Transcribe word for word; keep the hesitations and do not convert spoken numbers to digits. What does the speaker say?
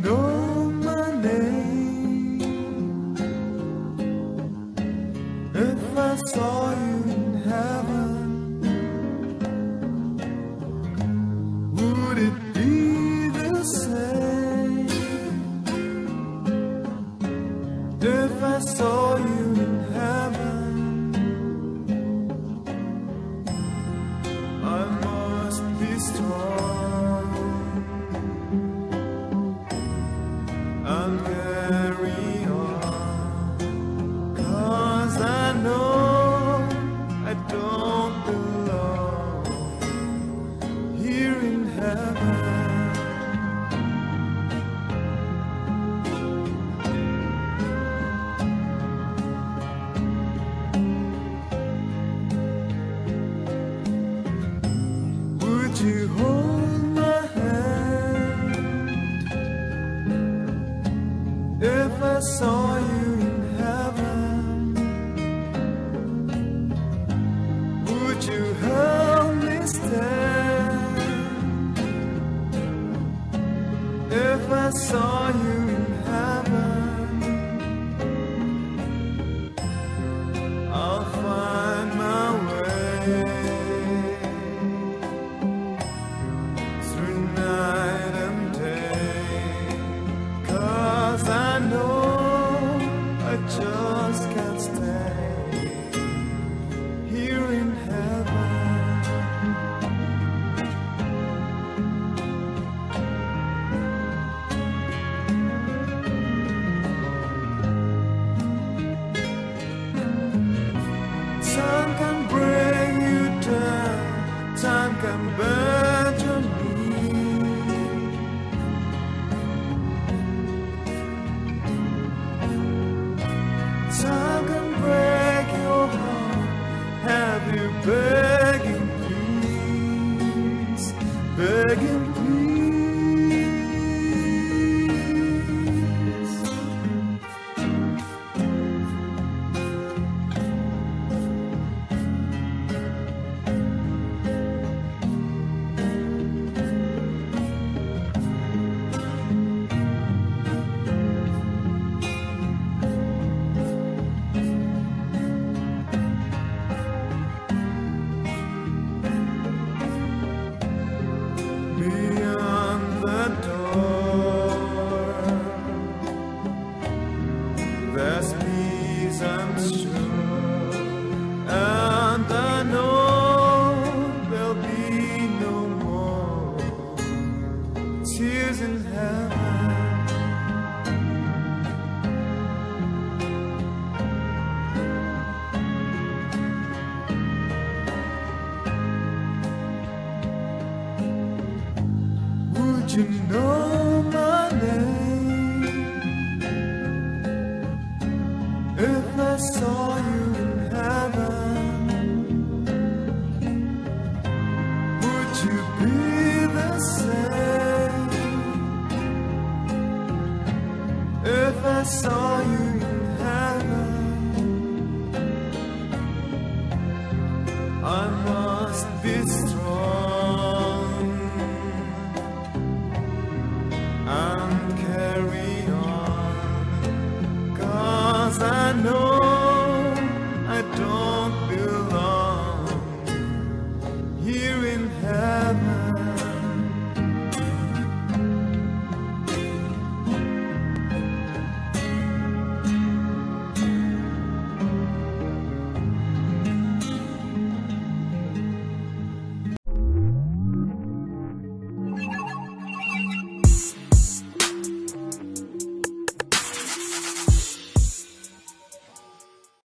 know my name? If I saw you in heaven, would it be the same? If I saw you in heaven, I must be strong and carry on, 'cause I know I don't belong here in heaven. Would you hold my hand if I saw you in heaven? Would you help me stand if I saw you in heaven? I'll find my way through night and day, 'cause I know I just can't stay here in heaven. Time can bring you down, time can bend your knee. Time can break your heart, have you begging please, begging please. Beyond the door, there's peace, I'm sure, and I know there'll be no more tears in heaven. Would you know my name if I saw you in heaven? Would you be the same if I saw you in heaven? I must be strong and carry on, 'cause I know I don't belong here in heaven.